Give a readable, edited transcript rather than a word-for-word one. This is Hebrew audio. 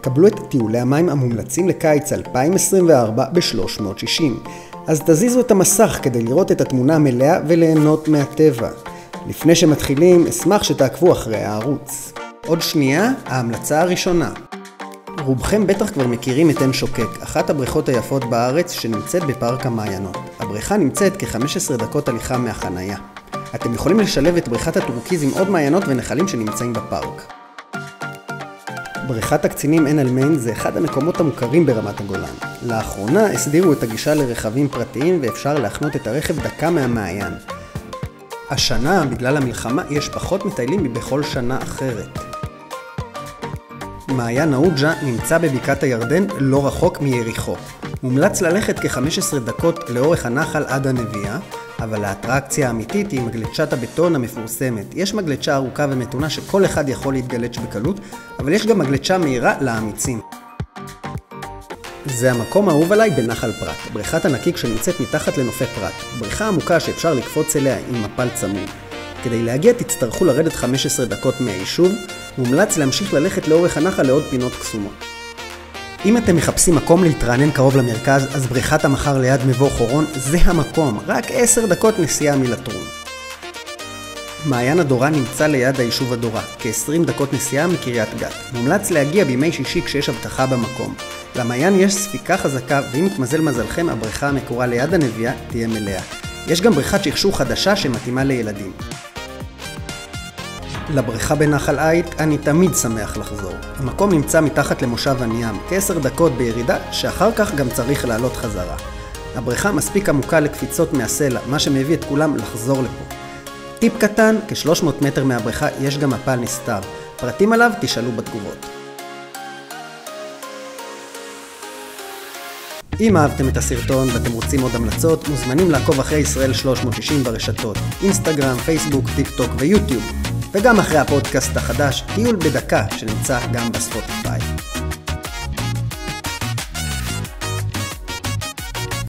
קבלו את טיולי המים המומלצים לקיץ 2024 ב-360. אז תזיזו את המסך כדי לראות את התמונה המלאה וליהנות מהטבע. לפני שמתחילים, אשמח שתעקבו אחרי הערוץ. עוד שנייה, ההמלצה הראשונה. רובכם בטח כבר מכירים את עין שוקק, אחת הבריכות היפות בארץ שנמצאת בפארק המעיינות. הבריכה נמצאת כ-15 דקות הליכה מהחנייה. אתם יכולים לשלב את בריכת הטורקיז עם עוד מעיינות ונחלים שנמצאים בפארק. בריכת הקצינים עין אל-מיין זה אחד המקומות המוכרים ברמת הגולן. לאחרונה הסדירו את הגישה לרכבים פרטיים ואפשר להחנות את הרכב דקה מהמעיין. השנה, בגלל המלחמה, יש פחות מטיילים מבכל שנה אחרת. מעיין האוג'ה נמצא בבקעת הירדן לא רחוק מיריחו. מומלץ ללכת כ-15 דקות לאורך הנחל עד הנביאה, אבל האטרקציה האמיתית היא מגלצ'ת הבטון המפורסמת. יש מגלצ'ה ארוכה ומתונה שכל אחד יכול להתגלץ' בקלות, אבל יש גם מגלצ'ה מהירה לאמיצים. זה המקום האהוב עליי בנחל פרת, בריכת הנקיק שנמצאת מתחת לנופי פרת. בריכה עמוקה שאפשר לקפוץ אליה עם מפל צמוד. כדי להגיע תצטרכו לרדת 15 דקות מהיישוב, מומלץ להמשיך ללכת לאורך הנחל לעוד פינות קסומות. אם אתם מחפשים מקום להתרענן קרוב למרכז, אז בריכת המחר ליד מבוא חורון זה המקום, רק 10 דקות נסיעה מלטרון. מעיין הדורה נמצא ליד היישוב הדורה, כ-20 דקות נסיעה מקריית גת. מומלץ להגיע בימי שישי כשיש הבטחה במקום. למעיין יש ספיקה חזקה, ואם יתמזל מזלכם, הבריכה המקורה ליד הנביאה תהיה מלאה. יש גם בריכת שכשוך חדשה שמתאימה לילדים. לבריכה בנחל עית אני תמיד שמח לחזור. המקום נמצא מתחת למושב הניים, כ-10 דקות בירידה שאחר כך גם צריך לעלות חזרה. הבריכה מספיק עמוקה לקפיצות מהסלע, מה שמביא את כולם לחזור לפה. טיפ קטן, כ-300 מטר מהבריכה יש גם מפל נסתר. פרטים עליו תשאלו בתגובות. אם אהבתם את הסרטון ואתם רוצים עוד המלצות, מוזמנים לעקוב אחרי ישראל 360 ברשתות, אינסטגרם, פייסבוק, טיק טוק ויוטיוב. וגם אחרי הפודקאסט החדש, טיול בדקה שנמצא גם בספוטיפיי.